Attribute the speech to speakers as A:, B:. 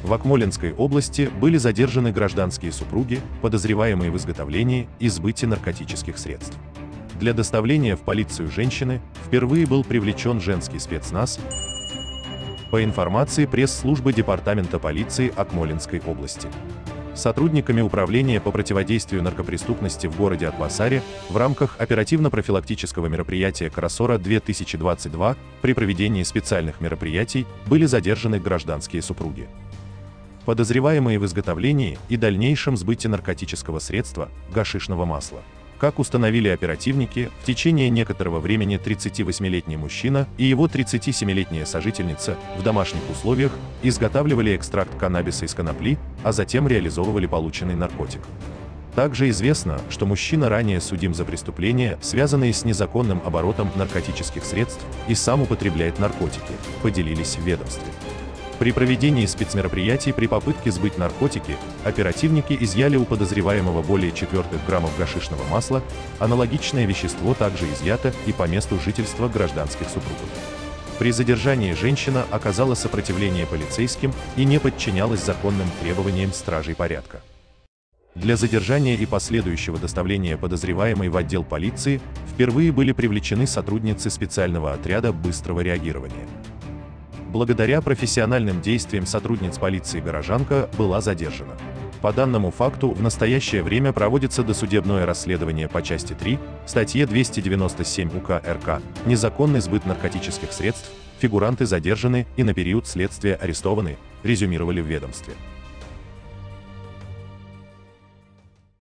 A: В Акмолинской области были задержаны гражданские супруги, подозреваемые в изготовлении и сбыте наркотических средств. Для доставления в полицию женщины впервые был привлечен женский спецназ. По информации пресс-службы Департамента полиции Акмолинской области, сотрудниками Управления по противодействию наркопреступности в городе Атбасаре в рамках оперативно-профилактического мероприятия «Красора-2022» при проведении специальных мероприятий были задержаны гражданские супруги, подозреваемые в изготовлении и дальнейшем сбыте наркотического средства гашишного масла. Как установили оперативники, в течение некоторого времени 38-летний мужчина и его 37-летняя сожительница в домашних условиях изготавливали экстракт каннабиса из конопли, а затем реализовывали полученный наркотик. Также известно, что мужчина ранее судим за преступления, связанные с незаконным оборотом наркотических средств, и сам употребляет наркотики, поделились в ведомстве. При проведении спецмероприятий при попытке сбыть наркотики, оперативники изъяли у подозреваемого более 4 граммов гашишного масла, аналогичное вещество также изъято и по месту жительства гражданских супругов. При задержании женщина оказала сопротивление полицейским и не подчинялась законным требованиям стражей порядка. Для задержания и последующего доставления подозреваемой в отдел полиции впервые были привлечены сотрудницы специального отряда быстрого реагирования. Благодаря профессиональным действиям сотрудниц полиции горожанка была задержана. По данному факту в настоящее время проводится досудебное расследование по части 3, статье 297 УК РК «Незаконный сбыт наркотических средств», фигуранты задержаны и на период следствия арестованы, резюмировали в ведомстве.